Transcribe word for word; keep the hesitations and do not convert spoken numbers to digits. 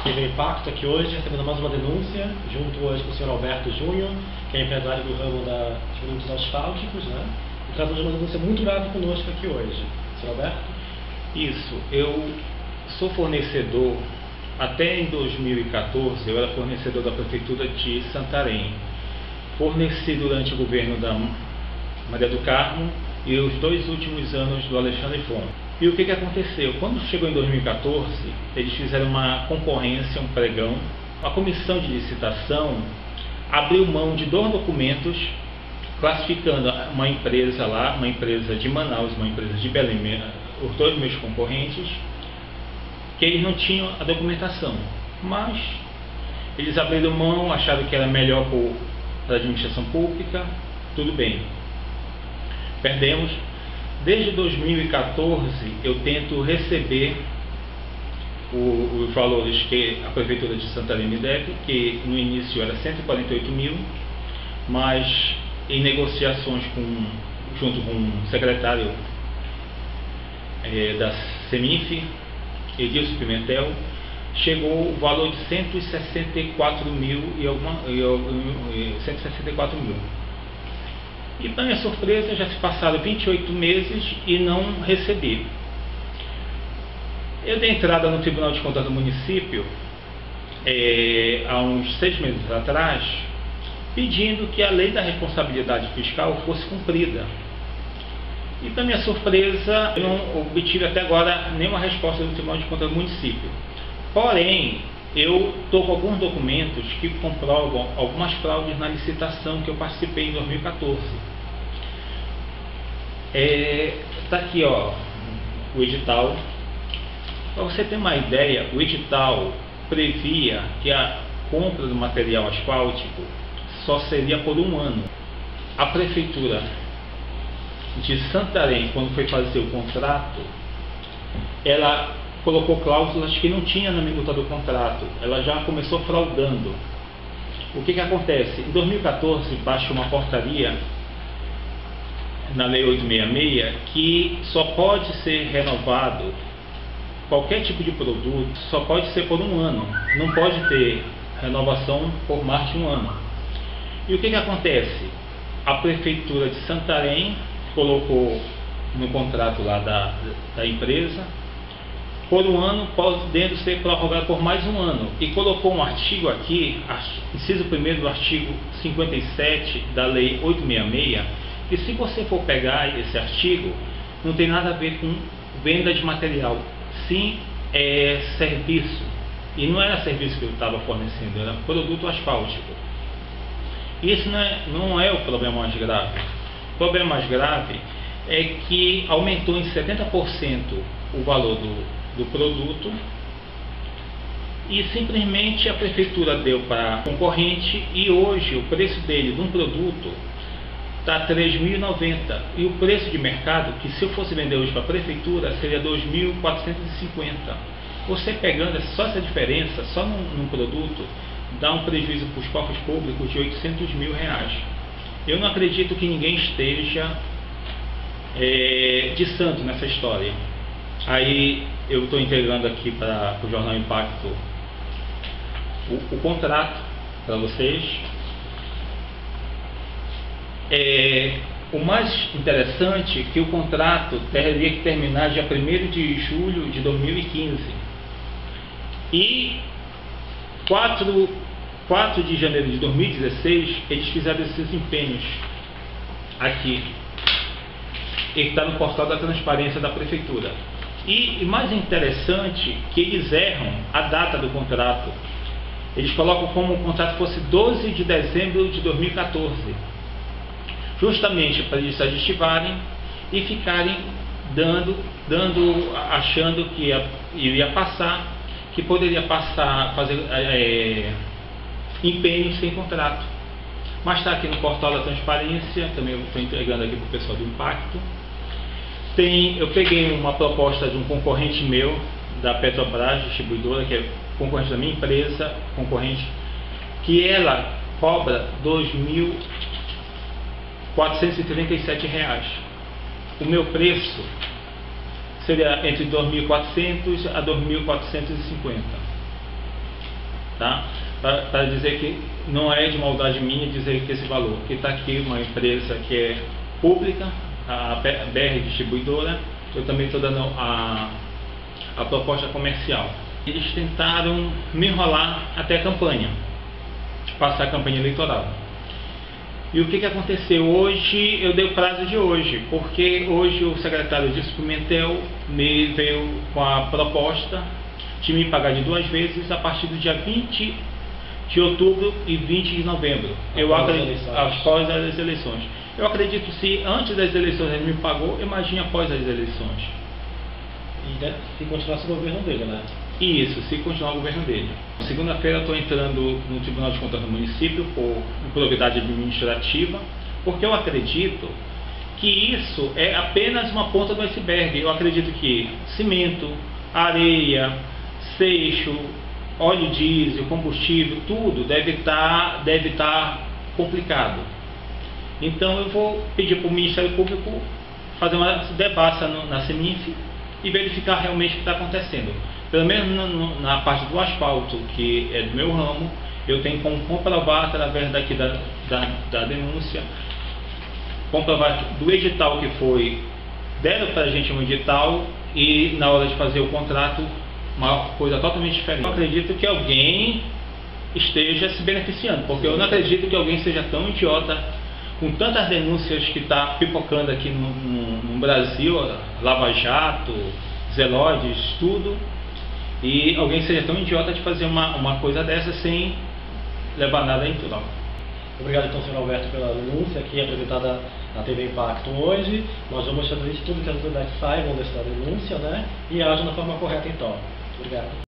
T V Impacto aqui hoje, recebendo mais uma denúncia, junto hoje com o senhor Alberto Júnior, que é empresário do ramo da, de produtos asfálticos, né? E trazendo uma denúncia muito grave conosco aqui hoje. senhor Alberto? Isso, eu sou fornecedor, até em dois mil e quatorze, eu era fornecedor da Prefeitura de Santarém. Forneci durante o governo da Maria do Carmo e os dois últimos anos do Alexandre Fon. E o que, que aconteceu? Quando chegou em dois mil e quatorze, eles fizeram uma concorrência, um pregão. A comissão de licitação abriu mão de dois documentos, classificando uma empresa lá, uma empresa de Manaus, uma empresa de Belém, os dois meus concorrentes, que eles não tinham a documentação. Mas eles abriram mão, acharam que era melhor para a administração pública, tudo bem. Perdemos. Desde dois mil e quatorze eu tento receber o, os valores que a Prefeitura de Santarém me deve, que no início era cento e quarenta e oito mil, mas em negociações com, junto com o secretário é, da Semif, Edilson Pimentel, chegou o valor de cento e sessenta e quatro mil e alguma, e, cento e sessenta e quatro mil. E para minha surpresa já se passaram vinte e oito meses e não recebi. Eu dei entrada no Tribunal de Contas do município é, há uns seis meses atrás, pedindo que a lei da responsabilidade fiscal fosse cumprida. E para minha surpresa, eu não obtive até agora nenhuma resposta do Tribunal de Contas do município. Porém, eu estou com alguns documentos que comprovam algumas fraudes na licitação que eu participei em dois mil e quatorze. Está é, aqui, ó, o edital. Para você ter uma ideia, o edital previa que a compra do material asfáltico só seria por um ano. A Prefeitura de Santarém, quando foi fazer o contrato, ela colocou cláusulas que não tinha na minuta do contrato. Ela já começou fraudando. O que que acontece? Em dois mil e quatorze, baixa uma portaria na Lei oitocentos e sessenta e seis que só pode ser renovado qualquer tipo de produto, só pode ser por um ano. Não pode ter renovação por mais de um ano. E o que que acontece? A Prefeitura de Santarém colocou no contrato lá da, da empresa por um ano, podendo ser prorrogado por mais um ano, e colocou um artigo aqui, inciso primeiro do artigo cinquenta e sete da Lei oitocentos e sessenta e seis, que se você for pegar esse artigo, não tem nada a ver com venda de material, sim é serviço, e não era serviço que eu estava fornecendo, era produto asfáltico. Isso não é, não é o problema mais grave. O problema mais grave é que aumentou em setenta por cento o valor do do produto e simplesmente a Prefeitura deu para concorrente, e hoje o preço dele de um produto está três mil e noventa, e o preço de mercado, que se eu fosse vender hoje para a Prefeitura, seria dois mil quatrocentos e cinquenta. Você pegando só essa diferença, só num, num produto, dá um prejuízo para os cofres públicos de oitocentos mil reais. Eu não acredito que ninguém esteja é, de santo nessa história. Aí eu estou entregando aqui para o Jornal Impacto o, o contrato para vocês. É, o mais interessante é que o contrato teria que terminar dia primeiro de julho de dois mil e quinze. E quatro de janeiro de dois mil e dezesseis eles fizeram esses empenhos aqui. Ele está no portal da transparência da Prefeitura. E mais interessante que eles erram a data do contrato. Eles colocam como o contrato fosse doze de dezembro de dois mil e quatorze, justamente para eles aditivarem e ficarem dando, dando achando que ia, iria passar, que poderia passar, fazer é, empenho sem contrato. Mas está aqui no portal da transparência, também eu estou entregando aqui para o pessoal do Impacto. Tem, eu peguei uma proposta de um concorrente meu, da Petrobras, distribuidora, que é concorrente da minha empresa, concorrente, que ela cobra dois mil quatrocentos e trinta e sete reais. O meu preço seria entre dois mil e quatrocentos a dois mil quatrocentos e cinquenta. tá? Para dizer que não é de maldade minha dizer que esse valor, que está aqui uma empresa que é pública, a B R Distribuidora, eu também estou dando a, a proposta comercial. Eles tentaram me enrolar até a campanha, passar a campanha eleitoral. E o que, que aconteceu? Hoje eu dei o prazo de hoje, porque hoje o secretário de Pimentel me veio com a proposta de me pagar de duas vezes a partir do dia vinte de outubro e vinte de novembro. Eu acredito, após as eleições. Eu acredito, se antes das eleições ele me pagou, imagine após as eleições. E né, se continuasse o governo dele, né? Isso, se continuar o governo dele. Segunda-feira eu estou entrando no Tribunal de Contas do município por improbidade administrativa, porque eu acredito que isso é apenas uma ponta do iceberg. Eu acredito que cimento, areia, seixo, óleo diesel, combustível, tudo deve estar deve estar complicado. Então eu vou pedir para o Ministério Público fazer uma devassa no, na CEMIF e verificar realmente o que está acontecendo. Pelo menos na, na parte do asfalto, que é do meu ramo, eu tenho como comprovar através daqui da, da, da denúncia, comprovar do edital que foi, deram para a gente um edital e na hora de fazer o contrato, uma coisa totalmente diferente. Eu acredito que alguém esteja se beneficiando, porque eu não acredito que alguém seja tão idiota, com tantas denúncias que está pipocando aqui no, no, no Brasil, Lava Jato, Zelodes, tudo, e alguém seja tão idiota de fazer uma, uma coisa dessa sem levar nada em tudo. Obrigado então, senhor Alberto, pela denúncia aqui apresentada na T V Impacto hoje. Nós vamos fazer isso tudo que as autoridades saibam dessa denúncia, né? E ajam da forma correta então. Obrigado.